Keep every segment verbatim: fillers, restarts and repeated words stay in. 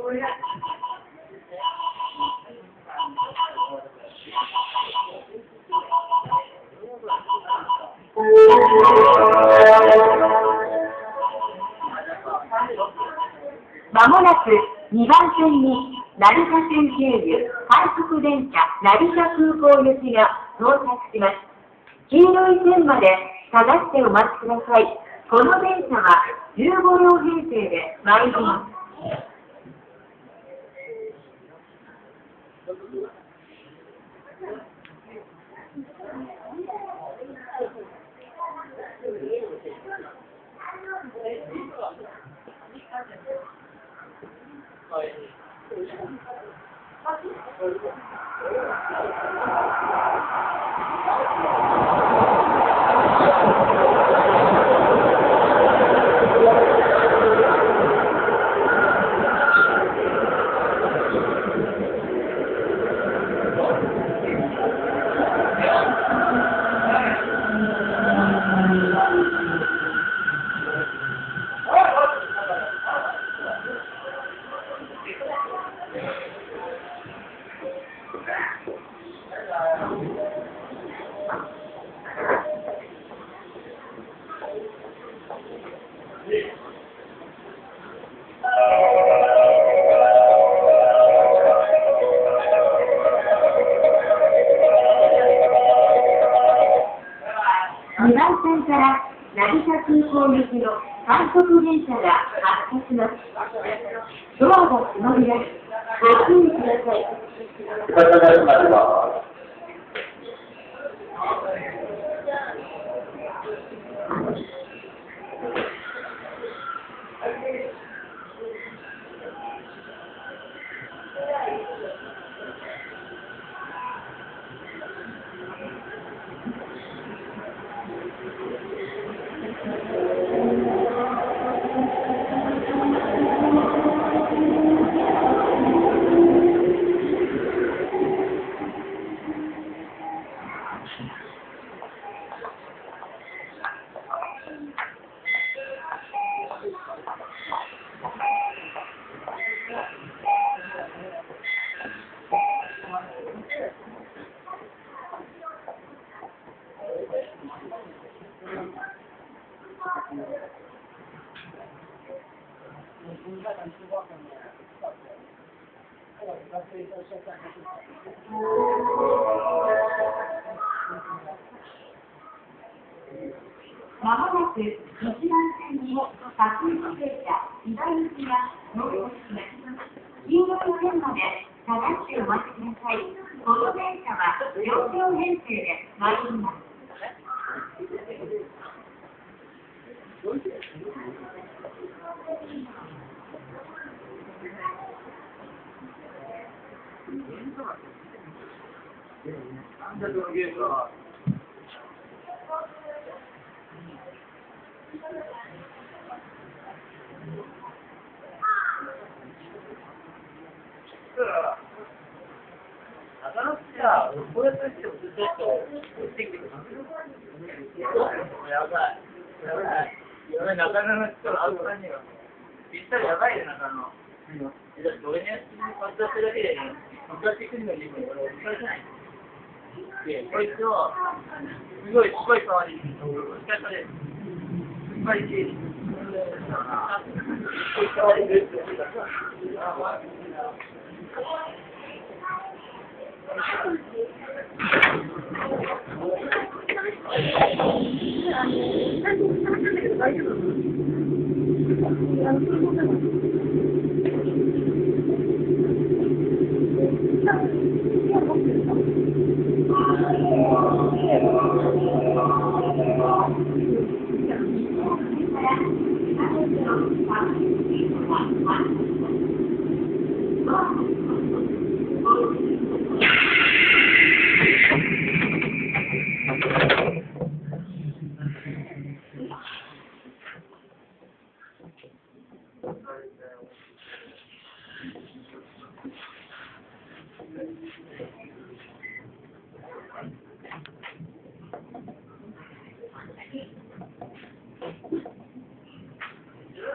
まもなくにばん線に成田線経由快速電車成田空港行きが到着します。黄色い線まで下がってお待ちください。この電車はじゅうごりょうへんせいで参ります。にばん線から成田空港行きの快速電車が発車します。ドアが閉まります。ご注意ください。まもなくいちばん線に各駅停車にばん行きが到着します。黄色い線まで下がってお待ちください。この電車は両両編成で参ります。 これとしてもちょっと落ちてきてくる。やばい。やばい。やばい、中野の人はある感じが。ぴったりやばいよ、中野。だって俺ね、パッとするだけで、向かってくるのに、これ、お疲れじゃない。で、こいつを、すごい、すごい触り、お疲れ様です。すっぱりし、触りです。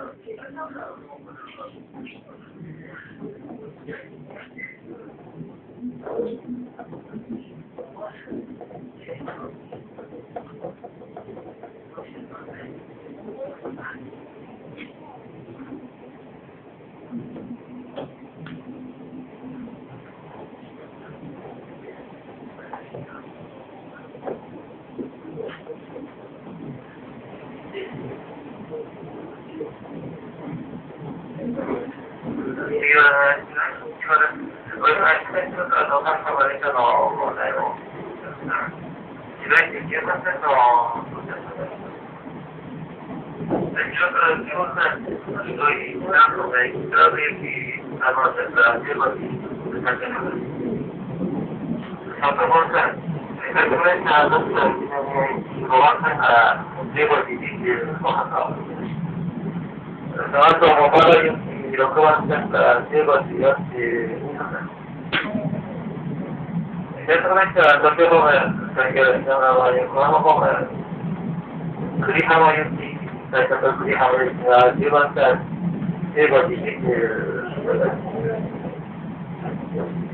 あと、モバイルにろくばん線からじゅうごじよんじゅうにふん。セントメッチは東京方面、東京駅の場合、横浜方面、栗浜行き、最初と栗浜行きはじゅうばん線、じゅうごじにじゅうにふんです。